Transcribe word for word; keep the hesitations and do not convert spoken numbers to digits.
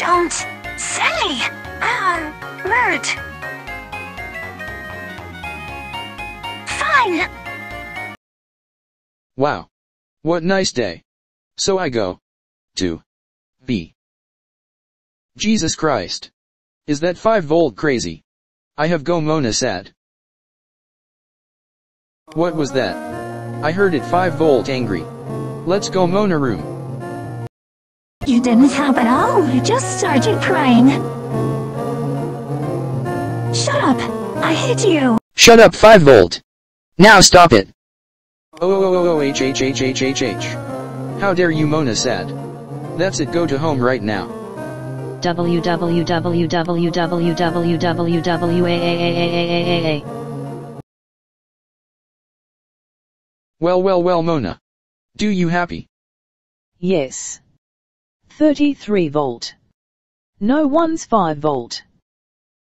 Don't say a word. Fine. Wow. What nice day. So I go to B. Jesus Christ. Is that five volt crazy? I have go Mona said. What was that? I heard it five volt angry. Let's go Mona room. You didn't help at all. You just started crying. Shut up. I hate you. Shut up five volt. Now stop it. Oh oh oh oh h h h h h h. How dare you Mona said. That's it, go to home right now. W W W W W W W W A A A A A A A. Well well well Mona. Do you happy? Yes. thirty-three volt. No one's five volt.